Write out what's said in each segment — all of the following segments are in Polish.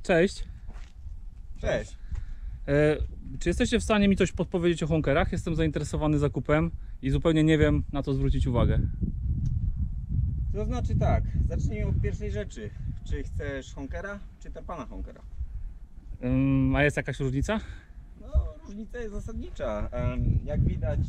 Cześć. Cześć. Czy jesteście w stanie mi coś podpowiedzieć o honkerach? Jestem zainteresowany zakupem i zupełnie nie wiem, na co zwrócić uwagę. To znaczy tak, zacznijmy od pierwszej rzeczy. Czy chcesz honkera, czy tarpana honkera? A jest jakaś różnica? No, różnica jest zasadnicza. Jak widać,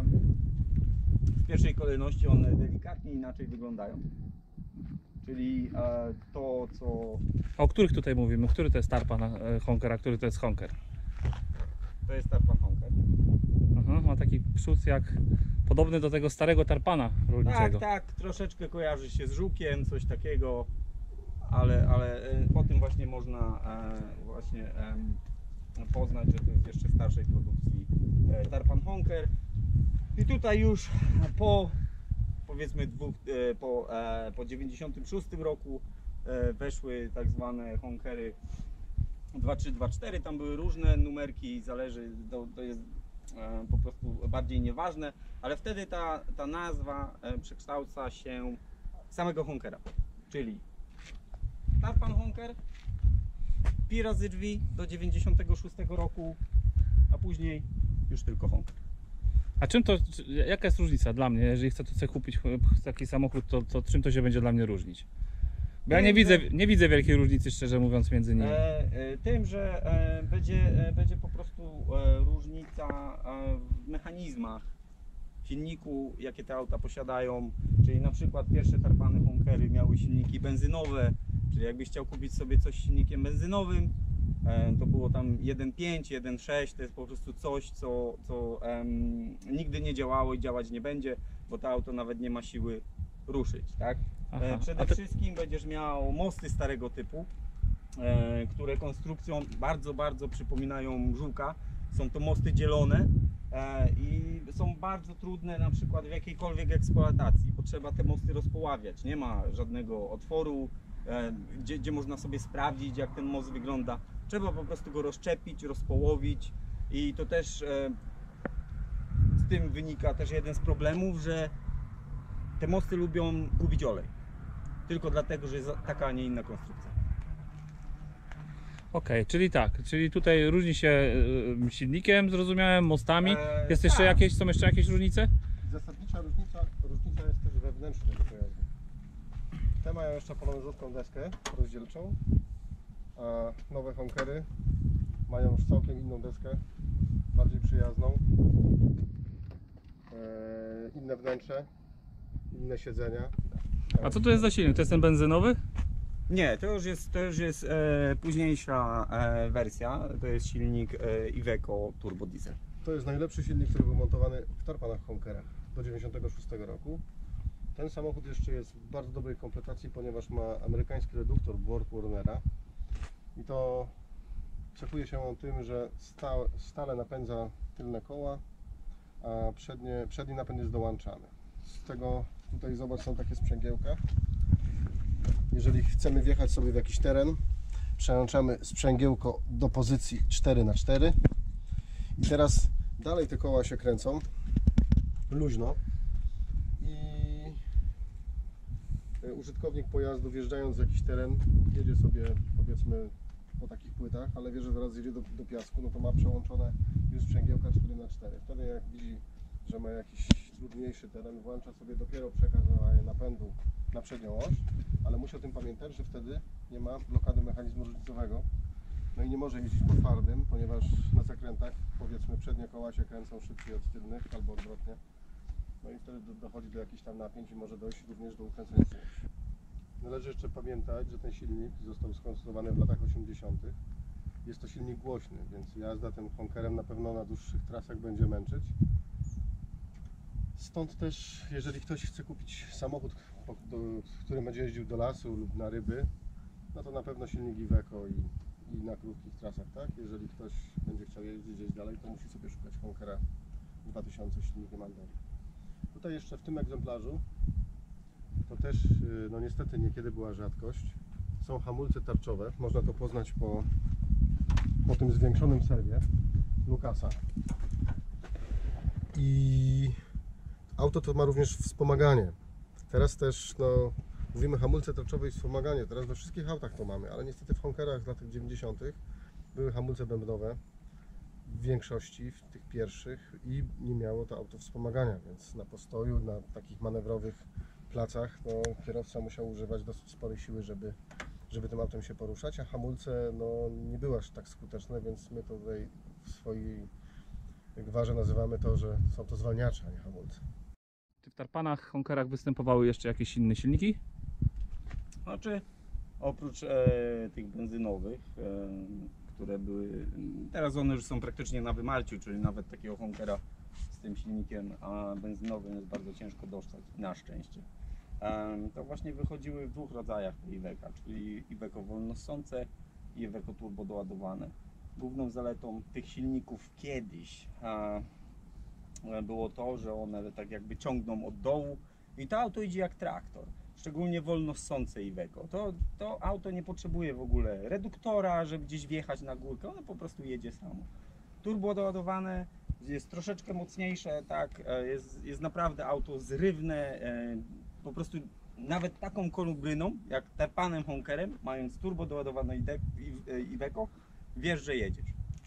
w pierwszej kolejności one delikatnie inaczej wyglądają. Czyli to, co... O których tutaj mówimy? Który to jest tarpan honker, a który to jest honker? To jest tarpan honker. Aha, ma taki przód jak podobny do tego starego tarpana rolniczego. Tak, troszeczkę kojarzy się z żukiem, coś takiego, ale po tym właśnie można poznać, że to jest jeszcze starszej produkcji tarpan honker. I tutaj już powiedzmy po 96 roku weszły tak zwane honkery 2.3, 2.4, tam były różne numerki, zależy, to jest po prostu bardziej nieważne, ale wtedy ta nazwa przekształca się samego honkera, czyli tarpan honker, pi razy drzwi do 96 roku, a później już tylko honker. A jaka jest różnica dla mnie, jeżeli chcę tu sobie kupić taki samochód, to czym to się będzie dla mnie różnić? Bo ja nie widzę wielkiej różnicy, szczerze mówiąc, między nimi. Tym, że będzie po prostu różnica w mechanizmach, w silniku, jakie te auta posiadają. Czyli na przykład pierwsze tarpany honkery miały silniki benzynowe, czyli jakbyś chciał kupić sobie coś z silnikiem benzynowym, to było tam 1.5, 1.6, to jest po prostu coś, co nigdy nie działało i działać nie będzie, bo to auto nawet nie ma siły ruszyć, tak? Aha, Przede wszystkim będziesz miał mosty starego typu, które konstrukcją bardzo przypominają żuka. Są to mosty dzielone i są bardzo trudne na przykład w jakiejkolwiek eksploatacji. Potrzeba te mosty rozpoławiać, nie ma żadnego otworu, gdzie można sobie sprawdzić, jak ten most wygląda. Trzeba po prostu go rozszczepić, rozpołowić i to też z tym wynika też jeden z problemów, że te mosty lubią gubić olej. Tylko dlatego, że jest taka, a nie inna konstrukcja. Okej, czyli tutaj różni się silnikiem, zrozumiałem, mostami. Są jeszcze jakieś różnice? Zasadnicza różnica jest też we wnętrzu tego pojazdu. Te mają jeszcze polonezowską deskę rozdzielczą, a nowe honkery mają już całkiem inną deskę, bardziej przyjazną, inne wnętrze, inne siedzenia. A co to jest za silnik? To jest ten benzynowy? Nie, to już jest późniejsza wersja. To jest silnik Iveco Turbo Diesel. To jest najlepszy silnik, który był montowany w tarpanach honkerach do 96 roku. Ten samochód jeszcze jest w bardzo dobrej kompletacji, ponieważ ma amerykański reduktor BorgWarnera i to cechuje się on tym, że stale napędza tylne koła, a przedni napęd jest dołączany. Z tego tutaj zobacz, są takie sprzęgiełka. Jeżeli chcemy wjechać sobie w jakiś teren, przełączamy sprzęgiełko do pozycji 4×4 i teraz dalej te koła się kręcą luźno i użytkownik pojazdu, wjeżdżając w jakiś teren, jedzie sobie powiedzmy po takich płytach, ale wie, że zaraz jedzie do piasku, no to ma przełączone już sprzęgiełka 4×4. Wtedy jak widzi, że ma jakiś trudniejszy teren, włącza sobie dopiero przekazywanie napędu na przednią oś, ale musi o tym pamiętać, że wtedy nie ma blokady mechanizmu różnicowego, no i nie może jeździć po twardym, ponieważ na zakrętach powiedzmy przednie koła się kręcą szybciej od tylnych albo odwrotnie, no i wtedy dochodzi do jakichś tam napięć i może dojść również do ukręcenia tyłu. Należy jeszcze pamiętać, że ten silnik został skonstruowany w latach 80. Jest to silnik głośny, więc jazda tym honkerem na pewno na dłuższych trasach będzie męczyć. Stąd też, jeżeli ktoś chce kupić samochód, którym będzie jeździł do lasu lub na ryby, no to na pewno silnik Iveco i na krótkich trasach, tak? Jeżeli ktoś będzie chciał jeździć gdzieś dalej, to musi sobie szukać honkera 2000 z silnikiem Anderi. Tutaj jeszcze w tym egzemplarzu, to też no niestety niekiedy była rzadkość, są hamulce tarczowe. Można to poznać po tym zwiększonym serwie Lucasa. I auto to ma również wspomaganie. Teraz też no, Mówimy hamulce tarczowe i wspomaganie, teraz we wszystkich autach to mamy, ale niestety w Honkerach z lat 90. były hamulce bębnowe w większości, w tych pierwszych, i nie miało to auto wspomagania, więc na postoju, na takich manewrowych placach, no, kierowca musiał używać dosyć sporej siły, żeby tym autem się poruszać, a hamulce no, nie były aż tak skuteczne, więc my to tutaj w swojej gwarze nazywamy to, że są to zwalniacze, a nie hamulce. Czy w tarpanach, Honkerach występowały jeszcze jakieś inne silniki? Znaczy, oprócz tych benzynowych, które były, teraz one już są praktycznie na wymarciu, czyli nawet takiego Honkera z tym silnikiem benzynowym jest bardzo ciężko dostać, na szczęście. To właśnie wychodziły w dwóch rodzajach te Iveca, czyli Iveco wolnossące i Iveco turbo doładowane. Główną zaletą tych silników kiedyś było to, że one tak jakby ciągną od dołu i to auto idzie jak traktor. Szczególnie wolnossące Iveco. To auto nie potrzebuje w ogóle reduktora, żeby gdzieś wjechać na górkę, ono po prostu jedzie samo. Turbo doładowane jest troszeczkę mocniejsze, tak, jest naprawdę auto zrywne, po prostu nawet taką kolubryną jak tarpanem Honkerem, mając turbo doładowane Iveco, wiesz, że jedziesz.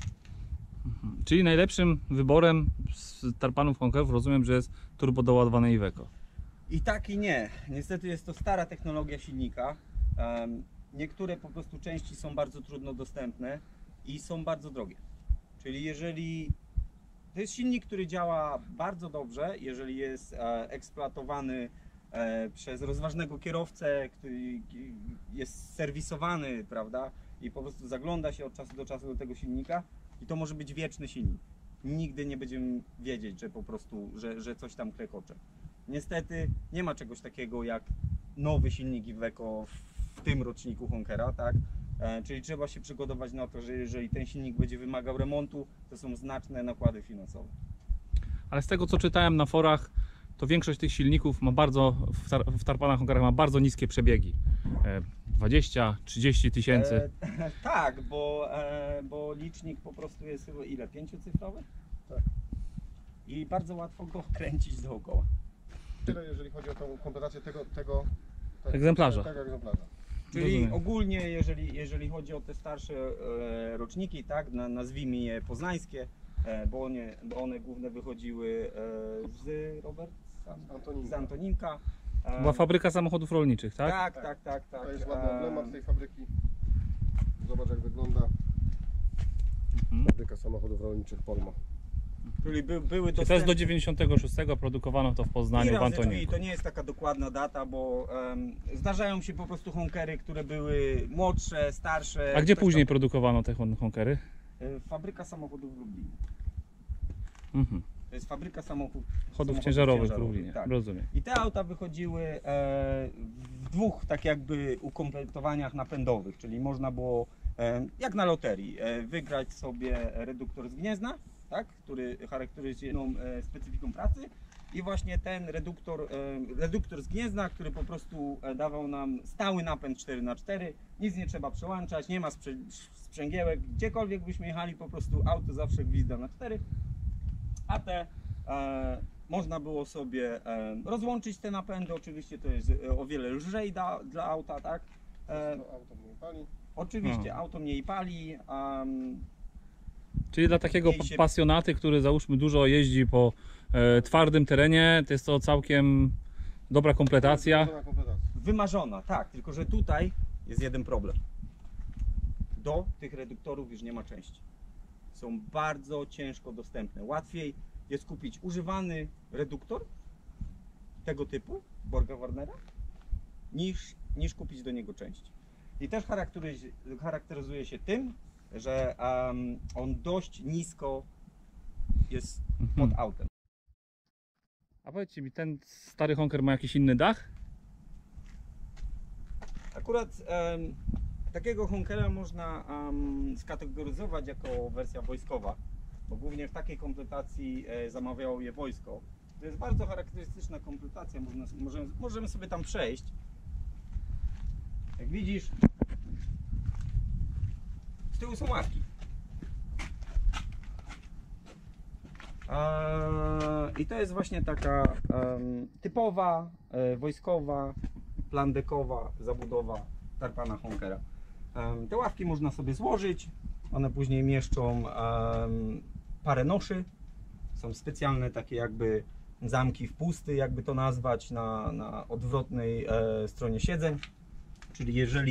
Czyli najlepszym wyborem z tarpanów Honkerów rozumiem, że jest turbo doładowane Iveco. I tak i nie. Niestety jest to stara technologia silnika. Niektóre po prostu części są bardzo trudno dostępne i są bardzo drogie. Czyli jeżeli to jest silnik, który działa bardzo dobrze, jeżeli jest eksploatowany przez rozważnego kierowcę, który jest serwisowany, prawda, i po prostu zagląda się od czasu do czasu do tego silnika, i to może być wieczny silnik. Nigdy nie będziemy wiedzieć, że po prostu, że coś tam klekocze. Niestety nie ma czegoś takiego jak nowy silnik Iveco w tym roczniku Honkera, tak? Czyli trzeba się przygotować na to, że jeżeli ten silnik będzie wymagał remontu, to są znaczne nakłady finansowe. Ale z tego co czytałem na forach, to większość tych silników ma bardzo, w tarpanach Honkerach ma bardzo niskie przebiegi. 20-30 tysięcy. Tak, bo licznik po prostu jest chyba ile? 5-cyfrowy? Tak. I bardzo łatwo go kręcić dookoła. Tyle jeżeli chodzi o tą kompletację tego Egzemplarza. Tego egzemplarza. Czyli Rozumiem. ogólnie, jeżeli chodzi o te starsze roczniki, tak, nazwijmy je poznańskie, bo one główne wychodziły z Antoninka. z Antoninka. Była fabryka samochodów rolniczych, tak? Tak. To jest ładny emblemat tej fabryki. Zobacz jak wygląda Mhm. fabryka samochodów rolniczych Polmo. Czyli były Czy to jest do 96 produkowano to w Poznaniu, w I Antoniku. to nie jest taka dokładna data, bo zdarzają się po prostu Honkery, które były młodsze, starsze. A gdzie Ktoś później tam- produkowano te Honkery? Fabryka samochodów w Lublinie. Mhm. To jest fabryka samochodów Ciężarowych w Lublinie, tak. rozumiem. I te auta wychodziły w dwóch tak jakby ukompletowaniach napędowych, czyli można było jak na loterii wygrać sobie reduktor z gniezna, tak, który charakteryzuje specyfiką pracy, i właśnie ten reduktor z gniezna, który po prostu dawał nam stały napęd 4x4, nic nie trzeba przełączać, nie ma sprzęgiełek, gdziekolwiek byśmy jechali, po prostu auto zawsze gwizda na 4, a te można było sobie rozłączyć te napędy. Oczywiście to jest o wiele lżej dla auta, tak? Auto mniej pali. Oczywiście No. auto mniej pali. Czyli dla takiego Mniej się- pasjonaty, który załóżmy dużo jeździ po twardym terenie, to jest to całkiem dobra kompletacja. Pełna kompletacja. Wymarzona, tak, tylko że tutaj jest jeden problem. Do tych reduktorów już nie ma części. Są bardzo ciężko dostępne. Łatwiej jest kupić używany reduktor tego typu, Borga Warnera, niż kupić do niego części. I też charakteryzuje się tym, że on dość nisko jest pod autem. A powiedzcie mi, ten stary Honker ma jakiś inny dach? Akurat takiego Honkera można skategoryzować jako wersja wojskowa, bo głównie w takiej kompletacji zamawiało je wojsko. To jest bardzo charakterystyczna kompletacja, możemy sobie tam przejść. Jak widzisz, z tyłu są ławki. I to jest właśnie taka typowa wojskowa plandekowa zabudowa Tarpana Honkera. Te ławki można sobie złożyć, one później mieszczą parę noszy. Są specjalne takie jakby zamki wpusty, jakby to nazwać, na odwrotnej stronie siedzeń. Czyli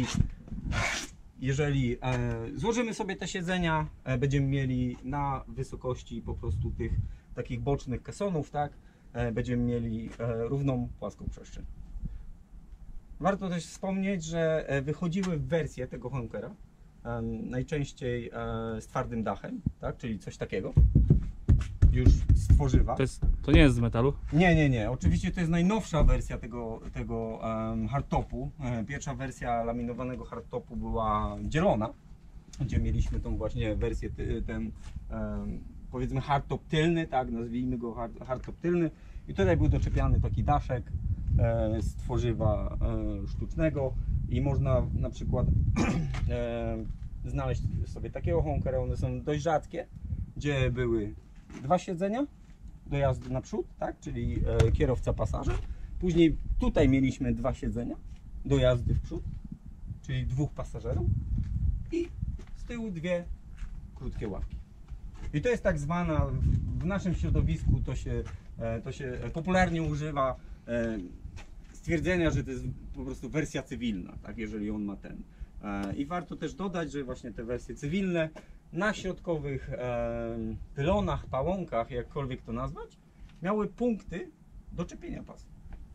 jeżeli złożymy sobie te siedzenia, będziemy mieli na wysokości po prostu tych takich bocznych kasonów, tak? Będziemy mieli równą, płaską przestrzeń. Warto też wspomnieć, że wychodziły wersje tego Honkera, najczęściej z twardym dachem, tak? Czyli coś takiego, już z tworzywa. To nie jest z metalu? Nie. Oczywiście to jest najnowsza wersja tego hardtopu. Pierwsza wersja laminowanego hardtopu była zielona, gdzie mieliśmy tą właśnie wersję, ten powiedzmy hardtop tylny, tak, nazwijmy go hardtop tylny. I tutaj był doczepiany taki daszek z tworzywa sztucznego i można na przykład znaleźć sobie takiego Honkera. One są dość rzadkie, gdzie były 2 siedzenia do jazdy naprzód, tak, czyli kierowca, pasażer. Później tutaj mieliśmy 2 siedzenia do jazdy w przód, czyli 2 pasażerów i z tyłu 2 krótkie ławki. I to jest tak zwana, w naszym środowisku to się popularnie używa stwierdzenia, że to jest po prostu wersja cywilna, tak, jeżeli on ma ten. I warto też dodać, że właśnie te wersje cywilne na środkowych pylonach, pałąkach, jakkolwiek to nazwać, miały punkty do czepienia pasu.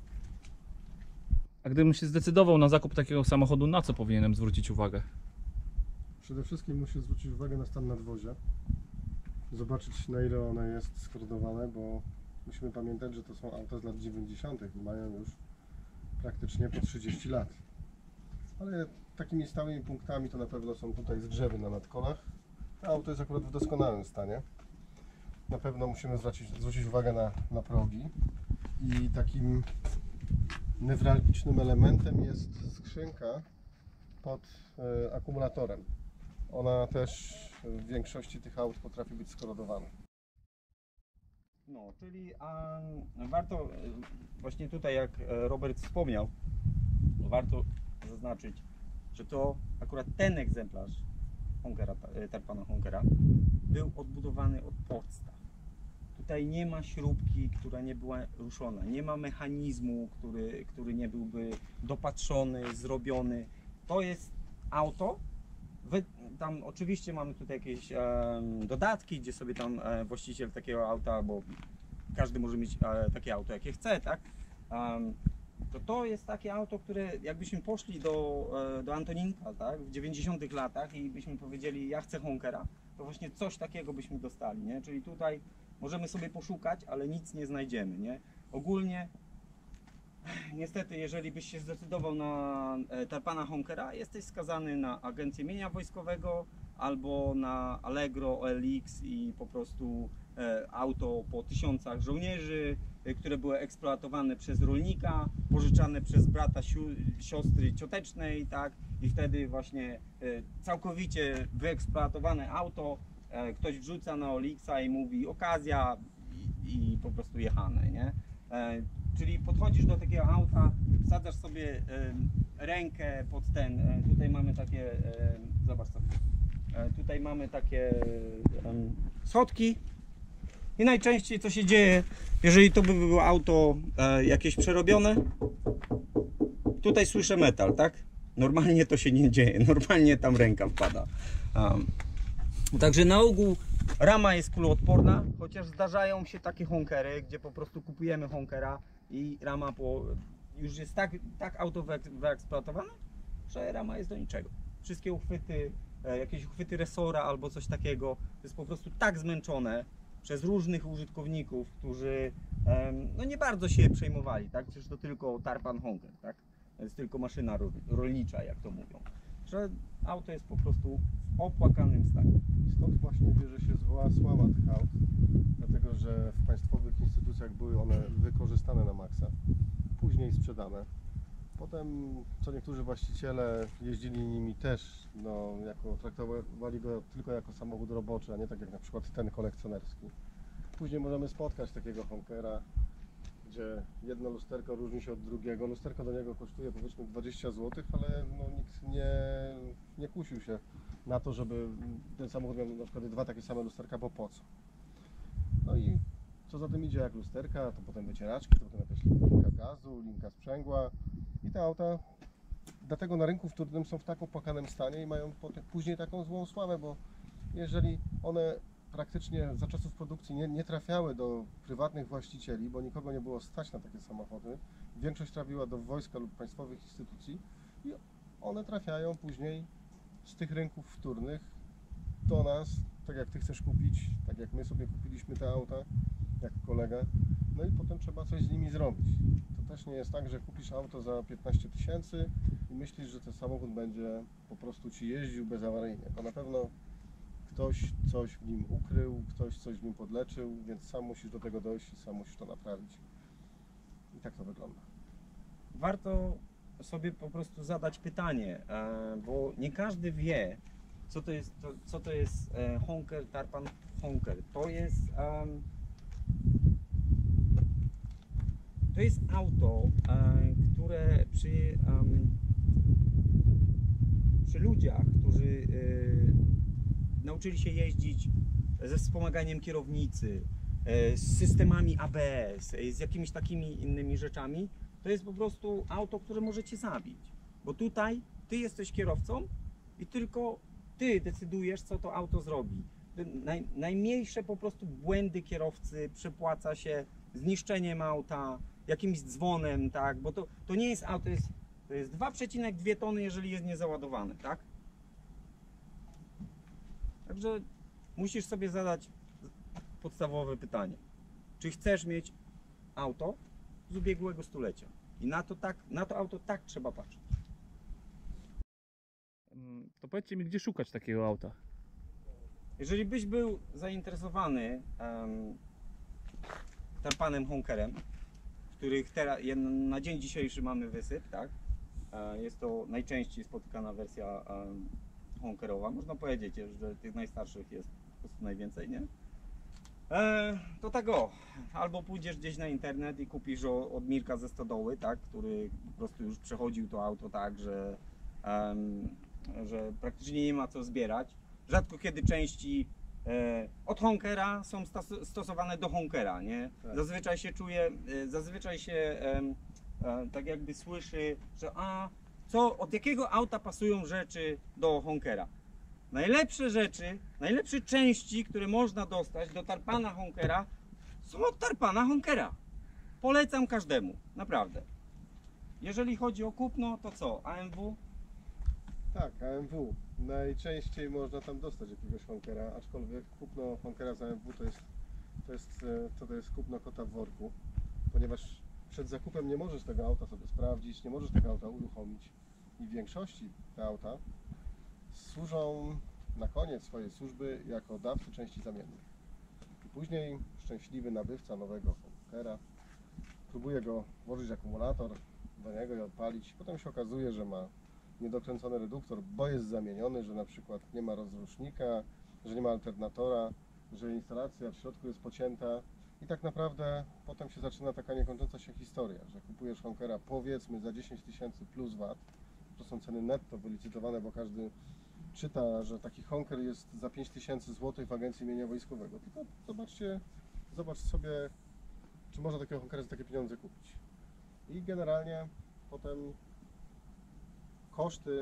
A gdybym się zdecydował na zakup takiego samochodu, na co powinienem zwrócić uwagę? Przede wszystkim musisz zwrócić uwagę na stan nadwozia. Zobaczyć, na ile one jest skorodowane, bo musimy pamiętać, że to są auta z lat 90. i mają już praktycznie po 30 lat. Ale takimi stałymi punktami to na pewno są tutaj zgrzewy na nadkolach. Auto jest akurat w doskonałym stanie. Na pewno musimy zwrócić uwagę na progi. I takim newralgicznym elementem jest skrzynka pod akumulatorem. Ona też w większości tych aut potrafi być skorodowana. No, czyli warto właśnie tutaj, jak Robert wspomniał, warto zaznaczyć, że to akurat ten egzemplarz Honkera, Tarpana Honkera był odbudowany od podstaw. Tutaj nie ma śrubki, która nie była ruszona, nie ma mechanizmu, który nie byłby dopatrzony, zrobiony. To jest auto. Tam oczywiście mamy tutaj jakieś dodatki, gdzie sobie tam właściciel takiego auta, bo każdy może mieć takie auto, jakie chce, tak? To jest takie auto, które jakbyśmy poszli do Antoninka, tak, w 90 latach i byśmy powiedzieli, ja chcę Honkera, to właśnie coś takiego byśmy dostali, nie? Czyli tutaj możemy sobie poszukać, ale nic nie znajdziemy, nie? Ogólnie, niestety, jeżeli byś się zdecydował na Tarpana Honkera, jesteś skazany na Agencję Mienia Wojskowego albo na Allegro, OLX i po prostu auto po tysiącach żołnierzy, które były eksploatowane przez rolnika, pożyczane przez brata, siostry ciotecznej, tak? I wtedy właśnie całkowicie wyeksploatowane auto ktoś wrzuca na OLX-a i mówi okazja i po prostu jechane, nie? Czyli podchodzisz do takiego auta, wsadzasz sobie rękę pod ten, tutaj mamy takie, zobacz sobie, tutaj mamy takie schodki i najczęściej co się dzieje, jeżeli to by było auto jakieś przerobione, tutaj słyszę metal, tak? Normalnie to się nie dzieje, normalnie tam ręka wpada. Także na ogół rama jest kuloodporna, chociaż zdarzają się takie honkery, gdzie po prostu kupujemy honkera i rama już jest tak auto wyeksploatowane, że rama jest do niczego. Wszystkie uchwyty, jakieś uchwyty resora albo coś takiego, to jest po prostu tak zmęczone przez różnych użytkowników, którzy no nie bardzo się przejmowali, tak? Przecież to tylko Tarpan Honker, tak? To jest tylko maszyna rolnicza, jak to mówią. Że auto jest po prostu w opłakanym stanie. Stąd właśnie bierze się sława tych aut, dlatego że w państwowych instytucjach były one wykorzystane na maksa, później sprzedane. Potem co niektórzy właściciele jeździli nimi też, no, traktowali go tylko jako samochód roboczy, a nie tak jak na przykład ten kolekcjonerski. Później możemy spotkać takiego Honkera gdzie jedno lusterko różni się od drugiego. Lusterko do niego kosztuje powiedzmy 20 zł, ale no, nikt nie kusił się na to, żeby ten samochód miał na przykład dwa takie same lusterka, bo po co? No i co za tym idzie, jak lusterka, to potem wycieraczki, to potem jakaś linka gazu, linka sprzęgła i te auta dlatego na rynku wtórnym są w tak opłakanym stanie i mają później taką złą sławę, bo jeżeli one praktycznie za czasów produkcji nie trafiały do prywatnych właścicieli, bo nikogo nie było stać na takie samochody, większość trafiła do wojska lub państwowych instytucji i one trafiają później z tych rynków wtórnych do nas, tak jak Ty chcesz kupić, tak jak my sobie kupiliśmy te auta, jak kolega, no i potem trzeba coś z nimi zrobić. To też nie jest tak, że kupisz auto za 15 000 i myślisz, że ten samochód będzie po prostu Ci jeździł bezawaryjnie. To na pewno ktoś coś w nim ukrył, ktoś coś w nim podleczył, więc sam musisz do tego dojść i sam musisz to naprawić. I tak to wygląda. Warto sobie po prostu zadać pytanie, bo nie każdy wie, co to jest Honker, Tarpan Honker. To jest auto, które przy ludziach, którzy nauczyli się jeździć ze wspomaganiem kierownicy, z systemami ABS, z jakimiś takimi innymi rzeczami, to jest po prostu auto, które może Cię zabić. Bo tutaj Ty jesteś kierowcą i tylko Ty decydujesz, co to auto zrobi. Najmniejsze po prostu błędy kierowcy przepłaca się zniszczeniem auta, jakimś dzwonem, tak? Bo to nie jest auto, to jest 2,2 tony, jeżeli jest niezaładowane, tak? Także musisz sobie zadać podstawowe pytanie. Czy chcesz mieć auto z ubiegłego stulecia? I na to auto tak trzeba patrzeć. To powiedzcie mi, gdzie szukać takiego auta? Jeżeli byś był zainteresowany Tarpanem Honkerem, których teraz na dzień dzisiejszy mamy wysyp, tak? Jest to najczęściej spotykana wersja honkerowa. Można powiedzieć, że tych najstarszych jest po prostu najwięcej, nie? To tak albo pójdziesz gdzieś na internet i kupisz od Mirka ze Stodoły, tak? Który po prostu już przechodził to auto tak, że praktycznie nie ma co zbierać. Rzadko kiedy części od Honkera są stosowane do Honkera, nie? Tak. Zazwyczaj się tak jakby słyszy, że od jakiego auta pasują rzeczy do Honkera. Najlepsze rzeczy, najlepsze części, które można dostać do Tarpana Honkera, są od Tarpana Honkera. Polecam każdemu, naprawdę. Jeżeli chodzi o kupno, to co? AMW? Tak, AMW. Najczęściej można tam dostać jakiegoś Honkera, aczkolwiek kupno Honkera z AMW to jest kupno kota w worku, ponieważ przed zakupem nie możesz tego auta sobie sprawdzić, nie możesz tego auta uruchomić i w większości te auta służą na koniec swojej służby jako dawcy części zamiennych. I później szczęśliwy nabywca nowego Honkera próbuje go włożyć akumulator do niego i odpalić. Potem się okazuje, że ma niedokręcony reduktor, bo jest zamieniony, że na przykład nie ma rozrusznika, że nie ma alternatora, że instalacja w środku jest pocięta i tak naprawdę potem się zaczyna taka niekończąca się historia, że kupujesz Honkera powiedzmy za 10 000 plus VAT, to są ceny netto wylicytowane, bo każdy czyta, że taki Honker jest za 5000 zł w Agencji Mienia Wojskowego. Tylko zobacz sobie, czy można takiego Honkera za takie pieniądze kupić. I generalnie potem koszty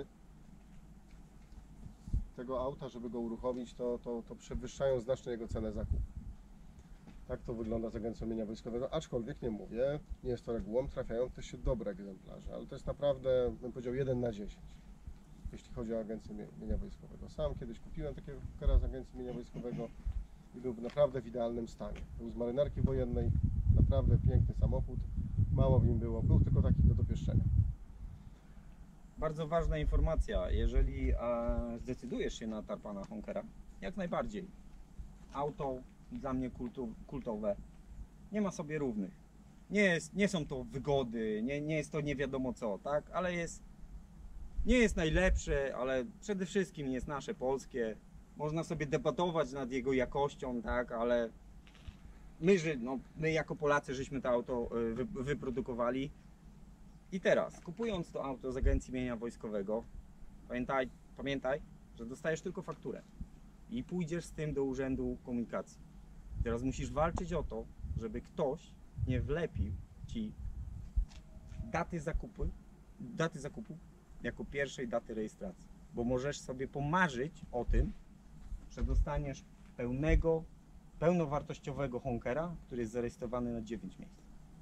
tego auta, żeby go uruchomić, to przewyższają znacznie jego cenę zakupu. Tak to wygląda z Agencją Mienia Wojskowego, aczkolwiek nie mówię, nie jest to regułą, trafiają też się dobre egzemplarze, ale to jest naprawdę, bym powiedział, 1 na 10, jeśli chodzi o Agencję Mienia Wojskowego. Sam kiedyś kupiłem takiego Honkera z Agencji Mienia Wojskowego i był naprawdę w idealnym stanie. Był z marynarki wojennej, naprawdę piękny samochód, mało w nim było, był tylko taki do dopieszczenia. Bardzo ważna informacja, jeżeli zdecydujesz się na Tarpana Honkera, jak najbardziej. Auto dla mnie kultowe, nie ma sobie równych. Nie są to wygody, nie jest to nie wiadomo co, tak? Ale nie jest najlepsze, ale przede wszystkim jest nasze polskie. Można sobie debatować nad jego jakością, tak? Ale my jako Polacy żeśmy to auto wyprodukowali. I teraz, kupując to auto z agencji mienia wojskowego, pamiętaj, że dostajesz tylko fakturę i pójdziesz z tym do Urzędu Komunikacji. Teraz musisz walczyć o to, żeby ktoś nie wlepił ci daty zakupu jako pierwszej daty rejestracji, bo możesz sobie pomarzyć o tym, że dostaniesz pełnowartościowego Honkera, który jest zarejestrowany na 9 miejsc.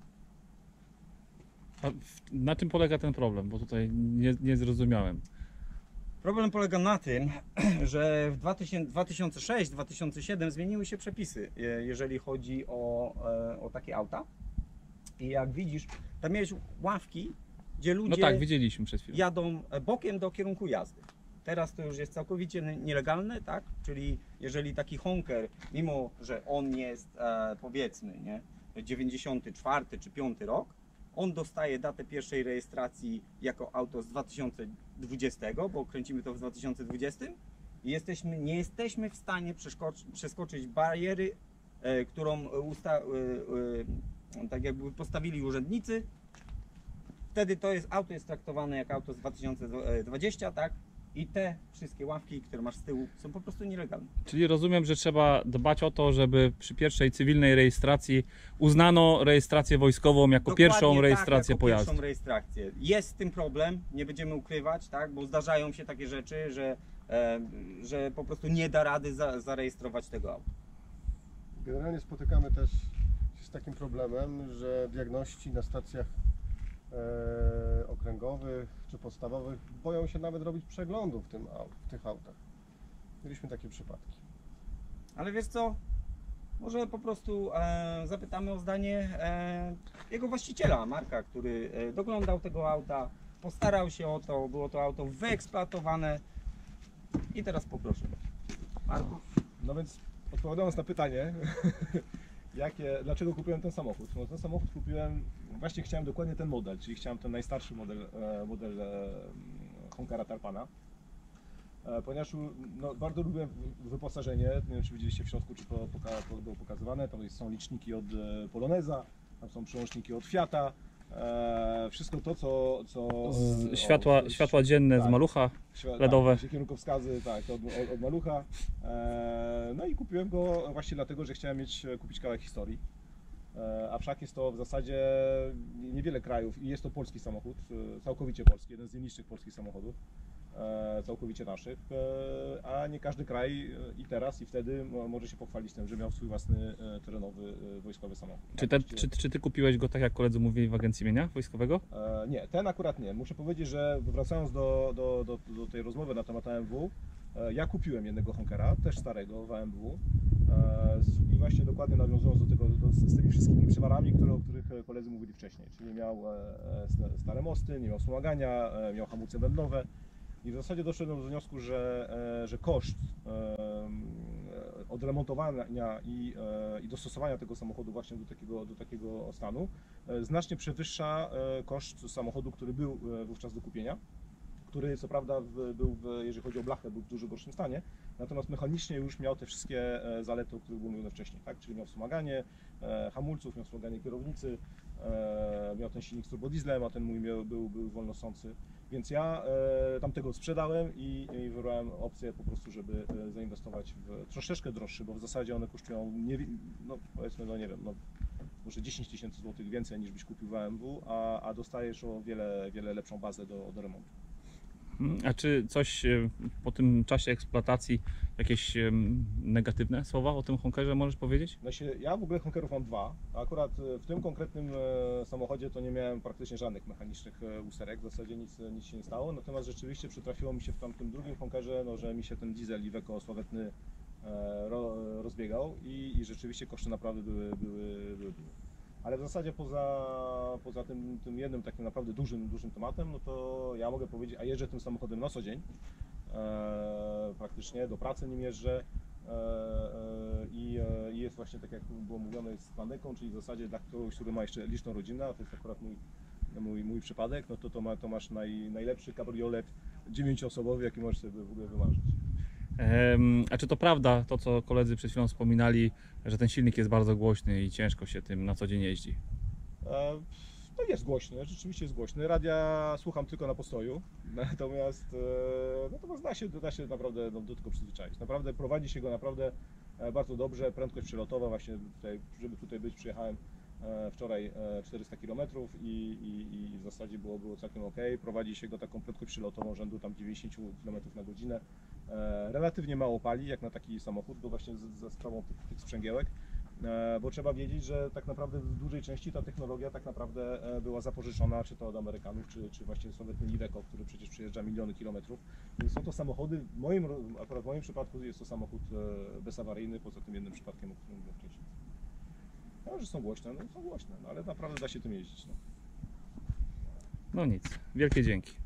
A na czym polega ten problem? Bo tutaj nie zrozumiałem. Problem polega na tym, że w 2006-2007 zmieniły się przepisy, jeżeli chodzi o takie auta. I jak widzisz, tam miałeś ławki, gdzie ludzie No tak, widzieliśmy przed chwilą. jadą bokiem do kierunku jazdy. Teraz to już jest całkowicie nielegalne, tak? Czyli jeżeli taki Honker, mimo że on jest powiedzmy, nie, 94 czy 5 rok, on dostaje datę pierwszej rejestracji jako auto z 2020, bo kręcimy to w 2020 i nie jesteśmy w stanie przeskoczyć bariery, którą tak jakby postawili urzędnicy. Wtedy auto jest traktowane jak auto z 2020, tak? I te wszystkie ławki, które masz z tyłu, są po prostu nielegalne. Czyli rozumiem, że trzeba dbać o to, żeby przy pierwszej cywilnej rejestracji uznano rejestrację wojskową jako Dokładnie pierwszą rejestrację jako pojazdu. Pierwszą rejestrację. Jest z tym problem, nie będziemy ukrywać, tak? Bo zdarzają się takie rzeczy, że po prostu nie da rady zarejestrować tego auta. Generalnie spotykamy też się z takim problemem, że diagności na stacjach okręgowych czy podstawowych boją się nawet robić przeglądów w tych autach. Mieliśmy takie przypadki. Ale wiesz co? Może po prostu zapytamy o zdanie jego właściciela, Marka, który doglądał tego auta, postarał się o to, było to auto wyeksploatowane. I teraz poproszę. Marku. No więc odpowiadając na pytanie, dlaczego kupiłem ten samochód? No ten samochód kupiłem, właśnie chciałem dokładnie ten model, czyli chciałem ten najstarszy model Honkera Tarpana. Ponieważ no, bardzo lubię wyposażenie, nie wiem czy widzieliście w środku, czy było pokazywane, tam są liczniki od Poloneza, tam są przełączniki od Fiata, wszystko to co Światła dzienne tak, z malucha, LEDowe. Tak, kierunkowskazy, tak, od malucha. No i kupiłem go właśnie dlatego, że chciałem kupić kawałek historii. A wszak jest to w zasadzie niewiele krajów i jest to polski samochód, całkowicie polski, jeden z nielicznych polskich samochodów, całkowicie naszych, a nie każdy kraj i teraz i wtedy może się pochwalić tym, że miał swój własny terenowy wojskowy samochód. Czy ty kupiłeś go tak jak koledzy mówili w agencji mienia wojskowego? Nie, ten akurat nie. Muszę powiedzieć, że wracając do tej rozmowy na temat AMW, ja kupiłem jednego Honkera, też starego w AMW i właśnie dokładnie nawiązując do tego, z tymi wszystkimi przewarami, o których koledzy mówili wcześniej, czyli miał stare mosty, nie miał wspomagania, miał hamulce bębnowe i w zasadzie doszedłem do wniosku, że koszt odremontowania i dostosowania tego samochodu właśnie do takiego stanu znacznie przewyższa koszt samochodu, który był wówczas do kupienia, który co prawda jeżeli chodzi o blachę, był w dużo gorszym stanie, natomiast mechanicznie już miał te wszystkie zalety, o których było mówione wcześniej, tak? Czyli miał wspomaganie hamulców, miał wspomaganie kierownicy, miał ten silnik z turbodieslem, a ten mój był wolnosący, więc ja tamtego sprzedałem i wybrałem opcję po prostu, żeby zainwestować w troszeczkę droższy, bo w zasadzie one kosztują, no powiedzmy, no nie wiem, no może 10 000 złotych więcej niż byś kupił w AMW, a dostajesz o wiele lepszą bazę do remontu. A czy coś po tym czasie eksploatacji, jakieś negatywne słowa o tym Honkerze możesz powiedzieć? Ja w ogóle Honkerów mam dwa, a akurat w tym konkretnym samochodzie to nie miałem praktycznie żadnych mechanicznych usterek, w zasadzie nic się nie stało, natomiast rzeczywiście przytrafiło mi się w tamtym drugim Honkerze, no, że mi się ten diesel Iveco sławetny rozbiegał i rzeczywiście koszty naprawy były. Ale w zasadzie poza tym jednym takim naprawdę dużym tematem, no to ja mogę powiedzieć, a jeżdżę tym samochodem na co dzień, praktycznie do pracy nim jeżdżę i jest właśnie tak jak było mówione, jest z planeką, czyli w zasadzie dla kogoś, który ma jeszcze liczną rodzinę, a to jest akurat mój przypadek, no to masz najlepszy kabriolet 9-osobowy, jaki możesz sobie w ogóle wymarzyć. A czy to prawda, to co koledzy przed chwilą wspominali, że ten silnik jest bardzo głośny i ciężko się tym na co dzień jeździ? No jest głośny, rzeczywiście jest głośny. Radia słucham tylko na postoju, natomiast da się naprawdę do tego przyzwyczaić. Naprawdę prowadzi się go naprawdę bardzo dobrze, prędkość przelotowa właśnie tutaj, żeby tutaj być, przyjechałem wczoraj 400 km i w zasadzie było całkiem ok. Prowadzi się go taką prędkość przelotową rzędu tam 90 km na godzinę. Relatywnie mało pali jak na taki samochód, bo właśnie za sprawą tych sprzęgiełek. Bo trzeba wiedzieć, że tak naprawdę w dużej części ta technologia tak naprawdę była zapożyczona, czy to od Amerykanów, czy właśnie sławetny Iveco, który przecież przejeżdża miliony kilometrów. Więc są to samochody, akurat w moim przypadku jest to samochód bezawaryjny, poza tym jednym przypadkiem, o którym mówiłem wcześniej. No, że są głośne, ale naprawdę da się tym jeździć. No. No nic, wielkie dzięki.